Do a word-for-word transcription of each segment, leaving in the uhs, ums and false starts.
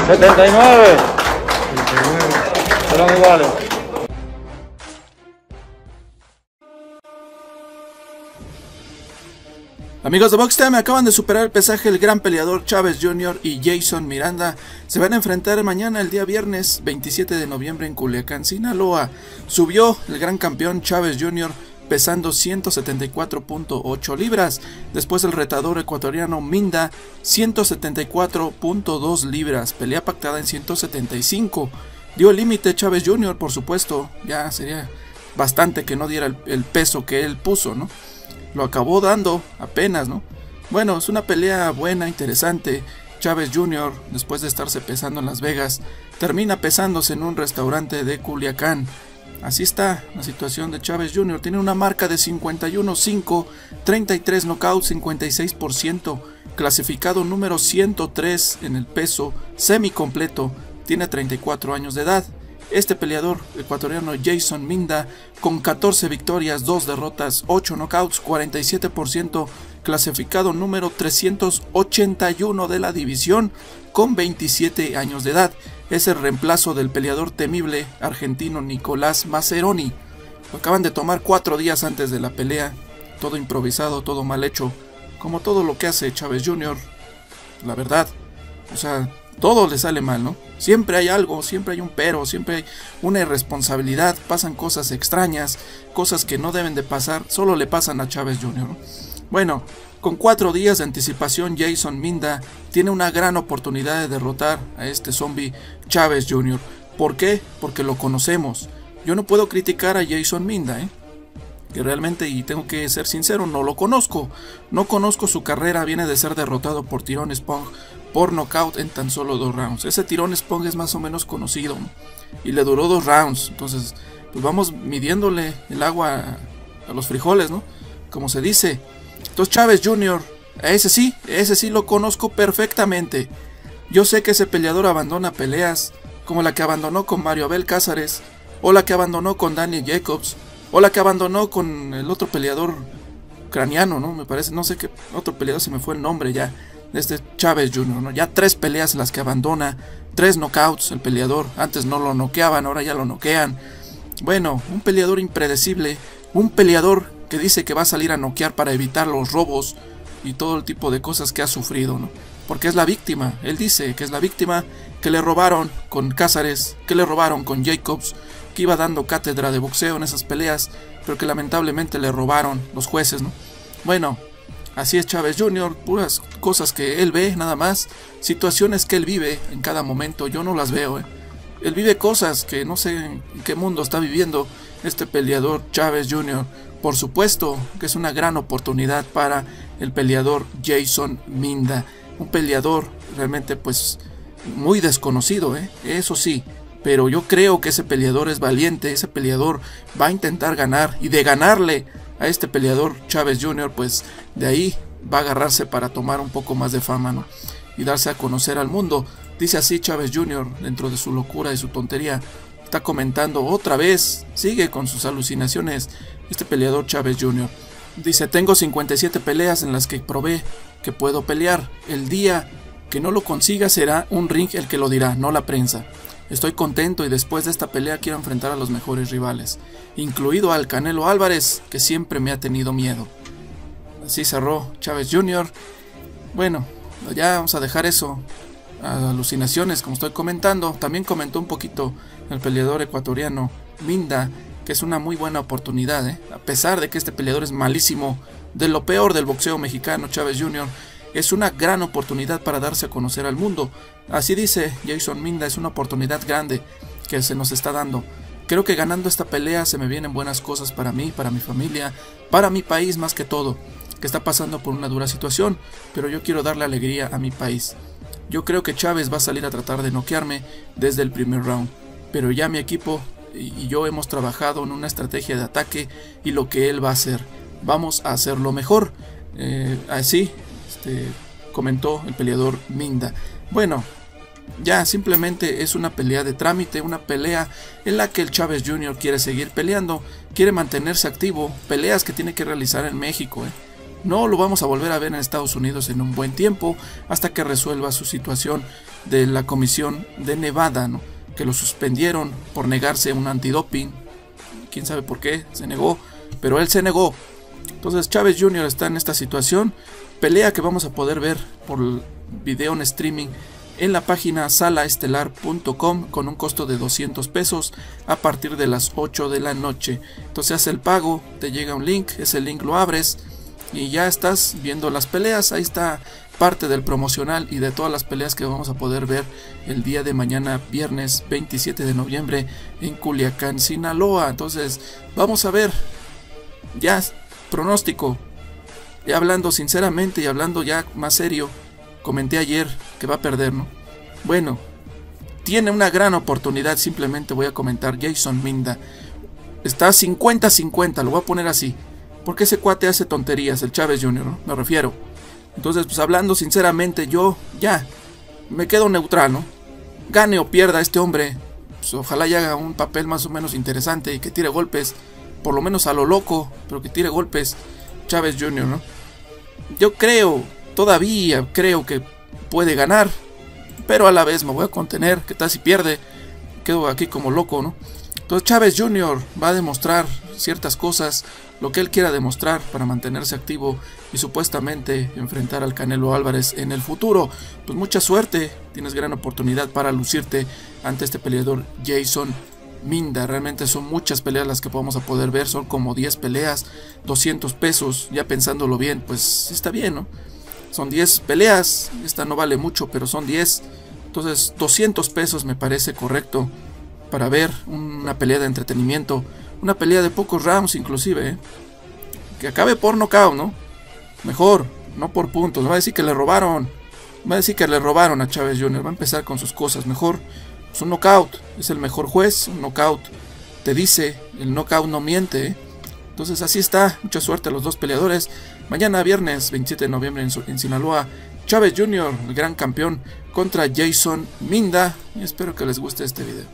setenta y nueve. Serán iguales. Amigos de BoxTime, acaban de superar el pesaje el gran peleador Chávez junior y Jason Miranda. Se van a enfrentar mañana, el día viernes veintisiete de noviembre, en Culiacán, Sinaloa. Subió el gran campeón Chávez junior pesando ciento setenta y cuatro punto ocho libras. Después el retador ecuatoriano Minda, ciento setenta y cuatro punto dos libras. Pelea pactada en ciento setenta y cinco. Dio el límite Chávez junior, por supuesto. Ya sería bastante que no diera el, el peso que él puso, ¿no? Lo acabó dando apenas, ¿no? Bueno, es una pelea buena, interesante. Chávez junior, después de estarse pesando en Las Vegas, termina pesándose en un restaurante de Culiacán. Así está la situación de Chávez junior Tiene una marca de cincuenta y uno cinco, treinta y tres knockouts, cincuenta y seis por ciento. Clasificado número ciento tres en el peso semicompleto. Tiene treinta y cuatro años de edad. Este peleador ecuatoriano Jason Minda, con catorce victorias, dos derrotas, ocho knockouts, cuarenta y siete por ciento, clasificado número trescientos ochenta y uno de la división, con veintisiete años de edad. Es el reemplazo del peleador temible argentino Nicolás Maceroni. Lo acaban de tomar cuatro días antes de la pelea, todo improvisado, todo mal hecho, como todo lo que hace Chávez junior, la verdad. O sea, todo le sale mal, ¿no? Siempre hay algo, siempre hay un pero, siempre hay una irresponsabilidad, pasan cosas extrañas, cosas que no deben de pasar, solo le pasan a Chávez junior, ¿no? Bueno, con cuatro días de anticipación, Jason Minda tiene una gran oportunidad de derrotar a este zombie Chávez junior ¿Por qué? Porque lo conocemos. Yo no puedo criticar a Jason Minda, ¿eh? Que realmente, y tengo que ser sincero, no lo conozco. No conozco su carrera, viene de ser derrotado por Tyrone Spong por nocaut en tan solo dos rounds. Ese Tyrone Spong es más o menos conocido, ¿no? Y le duró dos rounds. Entonces, pues vamos midiéndole el agua a, a los frijoles, ¿no? Como se dice. Entonces Chávez junior, a ese sí, ese sí lo conozco perfectamente. Yo sé que ese peleador abandona peleas, como la que abandonó con Mario Abel Cázares, o la que abandonó con Danny Jacobs, o la que abandonó con el otro peleador ucraniano, ¿no? Me parece, no sé qué otro peleador, se me fue el nombre ya, de este Chávez junior, ¿no? Ya tres peleas las que abandona, tres knockouts el peleador. Antes no lo noqueaban, ahora ya lo noquean. Bueno, un peleador impredecible, un peleador que dice que va a salir a noquear para evitar los robos y todo el tipo de cosas que ha sufrido, ¿no? Porque es la víctima, él dice que es la víctima, que le robaron con Cázares, que le robaron con Jacobs, que iba dando cátedra de boxeo en esas peleas, pero que lamentablemente le robaron los jueces, ¿no? Bueno, así es Chávez junior, puras cosas que él ve nada más, situaciones que él vive en cada momento, yo no las veo, ¿eh? Él vive cosas que no sé en qué mundo está viviendo este peleador Chávez junior Por supuesto que es una gran oportunidad para el peleador Jason Minda, un peleador realmente pues muy desconocido, ¿eh? Eso sí, pero yo creo que ese peleador es valiente, ese peleador va a intentar ganar, y de ganarle a este peleador Chávez junior, pues de ahí va a agarrarse para tomar un poco más de fama, ¿no? Y darse a conocer al mundo. Dice así Chávez junior, dentro de su locura y su tontería, está comentando otra vez, sigue con sus alucinaciones este peleador Chávez junior Dice: tengo cincuenta y siete peleas en las que probé que puedo pelear. El día que no lo consiga será un ring el que lo dirá, no la prensa. Estoy contento y después de esta pelea quiero enfrentar a los mejores rivales, incluido al Canelo Álvarez, que siempre me ha tenido miedo. Así cerró Chávez junior Bueno, ya vamos a dejar eso, a alucinaciones, como estoy comentando. También comentó un poquito el peleador ecuatoriano Minda, que es una muy buena oportunidad, ¿eh? A pesar de que este peleador es malísimo, de lo peor del boxeo mexicano, Chávez junior es una gran oportunidad para darse a conocer al mundo. Así dice Jason Minda, es una oportunidad grande que se nos está dando. Creo que ganando esta pelea se me vienen buenas cosas para mí, para mi familia, para mi país más que todo, que está pasando por una dura situación, pero yo quiero darle alegría a mi país. Yo creo que Chávez va a salir a tratar de noquearme desde el primer round, pero ya mi equipo y yo hemos trabajado en una estrategia de ataque y lo que él va a hacer, vamos a hacerlo mejor. Eh, así este, comentó el peleador Minda. Bueno, ya simplemente es una pelea de trámite, una pelea en la que el Chávez junior quiere seguir peleando, quiere mantenerse activo, peleas que tiene que realizar en México, ¿eh? no lo vamos a volver a ver en Estados Unidos en un buen tiempo, hasta que resuelva su situación de la comisión de Nevada, ¿no? Que lo suspendieron por negarse a un antidoping. Quién sabe por qué se negó, pero él se negó. Entonces Chávez junior está en esta situación. Pelea que vamos a poder ver por video en streaming en la página sala estelar punto com con un costo de doscientos pesos a partir de las ocho de la noche. Entonces hace el pago, te llega un link, ese link lo abres y ya estás viendo las peleas. Ahí está parte del promocional y de todas las peleas que vamos a poder ver el día de mañana, viernes veintisiete de noviembre en Culiacán, Sinaloa. Entonces vamos a ver, ya pronóstico, y hablando sinceramente y hablando ya más serio, comenté ayer que va a perder, ¿no? Bueno, tiene una gran oportunidad, simplemente voy a comentar. Jason Minda está cincuenta cincuenta, lo voy a poner así, porque ese cuate hace tonterías, el Chávez junior, ¿no? Me refiero. Entonces, pues hablando sinceramente, yo ya me quedo neutral, ¿no? Gane o pierda este hombre, pues ojalá y haga un papel más o menos interesante y que tire golpes, por lo menos a lo loco, pero que tire golpes Chávez junior, ¿no? Yo creo, todavía creo que puede ganar, pero a la vez me voy a contener. ¿Qué tal si pierde? Quedo aquí como loco, ¿no? Entonces Chávez junior va a demostrar ciertas cosas, lo que él quiera demostrar para mantenerse activo y supuestamente enfrentar al Canelo Álvarez en el futuro. Pues mucha suerte, tienes gran oportunidad para lucirte ante este peleador Jason Minda. Realmente son muchas peleas las que vamos a poder ver, son como diez peleas, doscientos pesos, ya pensándolo bien, pues está bien, ¿no? Son diez peleas, esta no vale mucho, pero son diez, entonces doscientos pesos me parece correcto para ver una pelea de entretenimiento, una pelea de pocos rounds inclusive, ¿eh? Que acabe por nocaut, ¿no? Mejor, no por puntos. No va a decir que le robaron, va a decir que le robaron a Chávez junior, va a empezar con sus cosas. Mejor, pues un knockout, es el mejor juez, un knockout te dice, el knockout no miente, ¿eh? Entonces así está, mucha suerte a los dos peleadores. Mañana viernes veintisiete de noviembre en, en Sinaloa, Chávez junior, el gran campeón, contra Jason Minda. Y espero que les guste este video.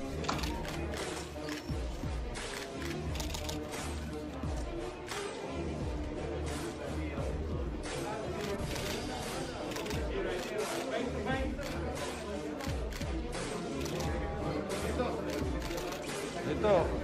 Listo.